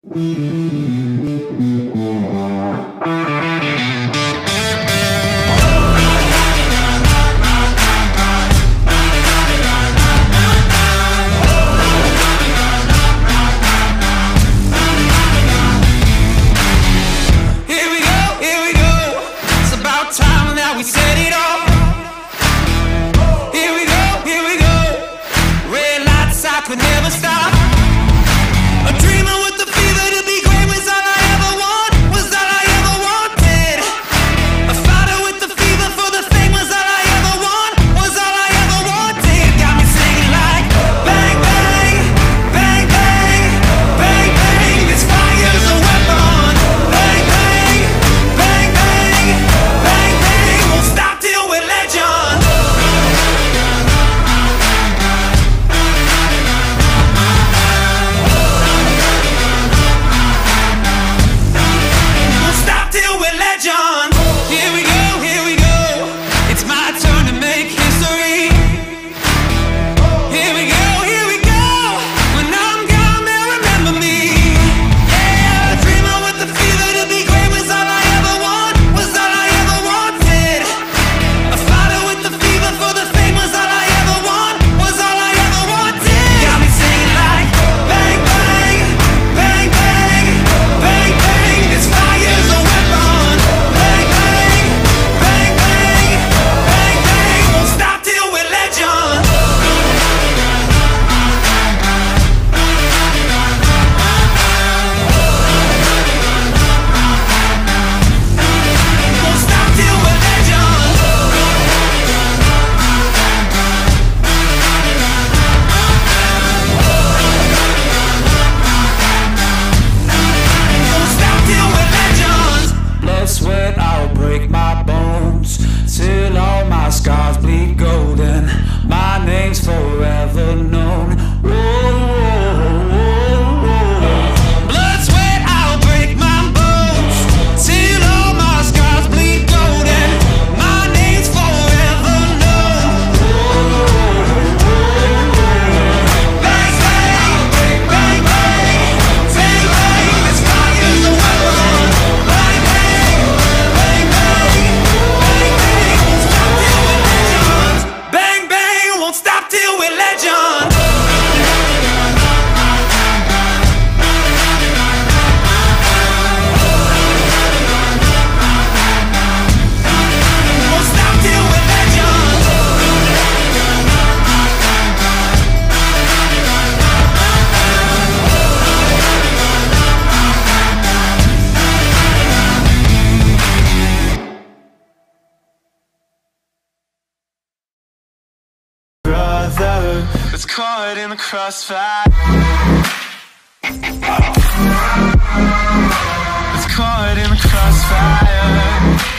We said it all. Here we go. Red lights, I could never stop. A dreamer with the fever to be great was all I ever want, was all I ever wanted. A fighter with the fever for the fame was all I ever want, was all I ever wanted. Got me singing like bang, bang, bang, bang, bang, bang. This fire's a weapon. Bang, bang, bang, bang, bang, bang. Won't stop till we're legends. Won't stop till we're legends. Here we go. It's my turn to make history. Here we go. When I'm gone, they'll remember me. Yeah, a dreamer with the fever to be great was all I ever want, was all I ever wanted. A fighter with the fever for the fame was all I ever want, was all I ever wanted. Got me singing like bang, bang, bang, bang, bang, bang. This fire's a weapon. Bang, bang, bang, bang, bang, bang. Won't stop till we're legends. Won't stop till we're legends. Won't stop till we're legends. Blood, sweat, I'll break my bones till all my scars bleed golden. My name's forever known. Whoa, whoa, whoa, whoa. Blood, sweat, I'll break my bones till all my scars bleed golden. My name's forever known. Bang, bang, bang, bang, bang, bang. This fire's a weapon. Bang, bang, bang, bang, bang, bang. Won't stop till we're legends. Won't stop till we're legends. Brother, it's caught in the crossfire. It's caught in the crossfire.